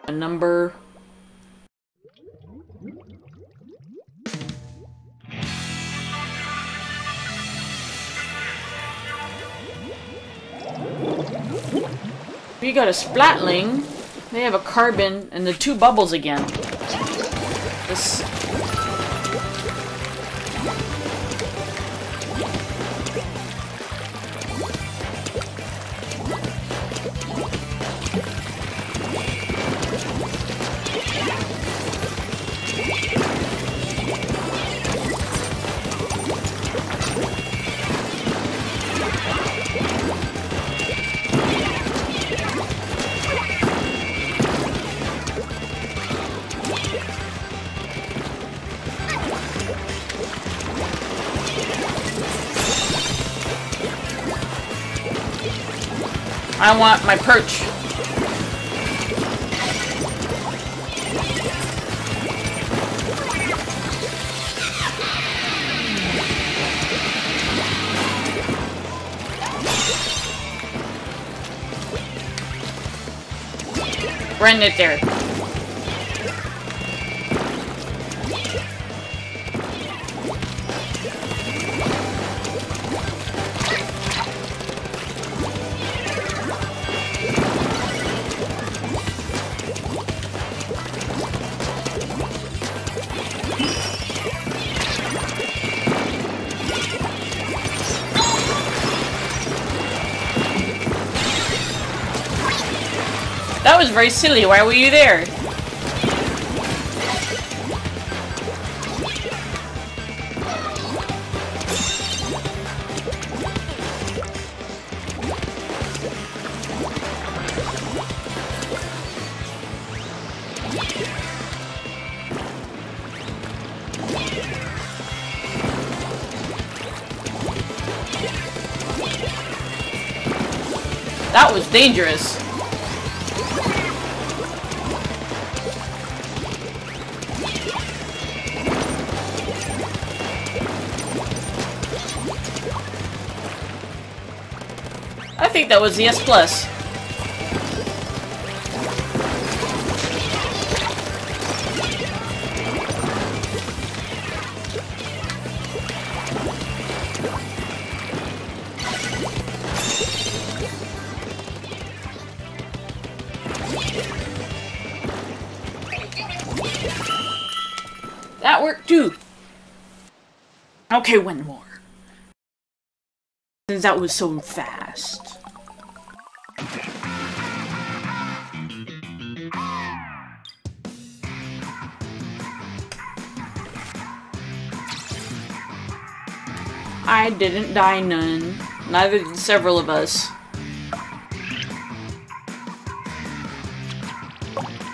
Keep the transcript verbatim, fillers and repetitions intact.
A number. We got a Splatling. They have a carbon and the two bubbles again. This. I want my perch. Run it there. That was very silly. Why were you there? That was dangerous. I think that was the S plus. That worked too. Okay, one more. Since that was so fast. I didn't die none. Neither did several of us.